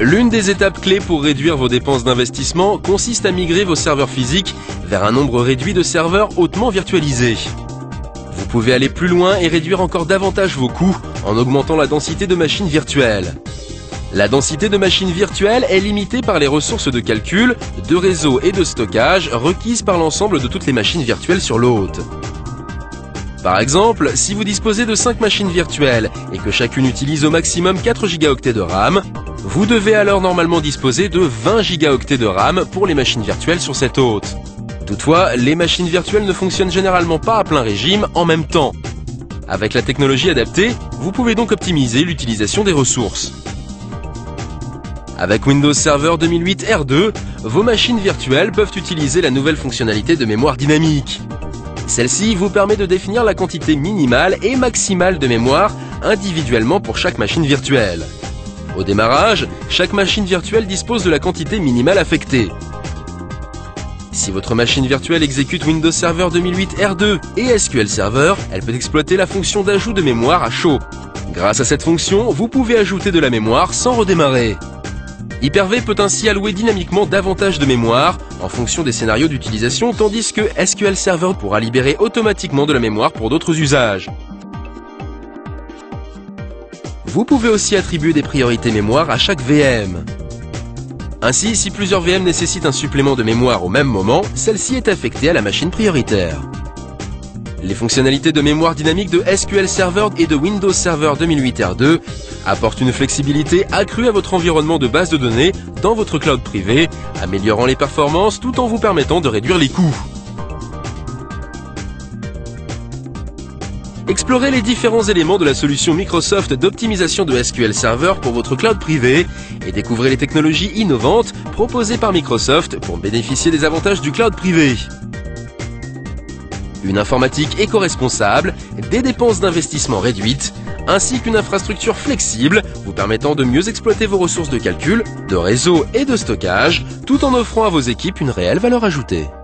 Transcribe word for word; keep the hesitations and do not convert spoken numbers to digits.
L'une des étapes clés pour réduire vos dépenses d'investissement consiste à migrer vos serveurs physiques vers un nombre réduit de serveurs hautement virtualisés. Vous pouvez aller plus loin et réduire encore davantage vos coûts en augmentant la densité de machines virtuelles. La densité de machines virtuelles est limitée par les ressources de calcul, de réseau et de stockage requises par l'ensemble de toutes les machines virtuelles sur l'hôte. Par exemple, si vous disposez de cinq machines virtuelles et que chacune utilise au maximum quatre gigaoctets de RAM, vous devez alors normalement disposer de vingt gigaoctets de RAM pour les machines virtuelles sur cette hôte. Toutefois, les machines virtuelles ne fonctionnent généralement pas à plein régime en même temps. Avec la technologie adaptée, vous pouvez donc optimiser l'utilisation des ressources. Avec Windows Server deux mille huit R deux, vos machines virtuelles peuvent utiliser la nouvelle fonctionnalité de mémoire dynamique. Celle-ci vous permet de définir la quantité minimale et maximale de mémoire individuellement pour chaque machine virtuelle. Au démarrage, chaque machine virtuelle dispose de la quantité minimale affectée. Si votre machine virtuelle exécute Windows Server deux mille huit R deux et S Q L Server, elle peut exploiter la fonction d'ajout de mémoire à chaud. Grâce à cette fonction, vous pouvez ajouter de la mémoire sans redémarrer. Hyper-V peut ainsi allouer dynamiquement davantage de mémoire en fonction des scénarios d'utilisation, tandis que S Q L Server pourra libérer automatiquement de la mémoire pour d'autres usages. Vous pouvez aussi attribuer des priorités mémoire à chaque V M. Ainsi, si plusieurs V M nécessitent un supplément de mémoire au même moment, celle-ci est affectée à la machine prioritaire. Les fonctionnalités de mémoire dynamique de S Q L Server et de Windows Server deux mille huit R deux apportent une flexibilité accrue à votre environnement de base de données dans votre cloud privé, améliorant les performances tout en vous permettant de réduire les coûts. Explorez les différents éléments de la solution Microsoft d'optimisation de S Q L Server pour votre cloud privé et découvrez les technologies innovantes proposées par Microsoft pour bénéficier des avantages du cloud privé. Une informatique éco-responsable, des dépenses d'investissement réduites, ainsi qu'une infrastructure flexible vous permettant de mieux exploiter vos ressources de calcul, de réseau et de stockage, tout en offrant à vos équipes une réelle valeur ajoutée.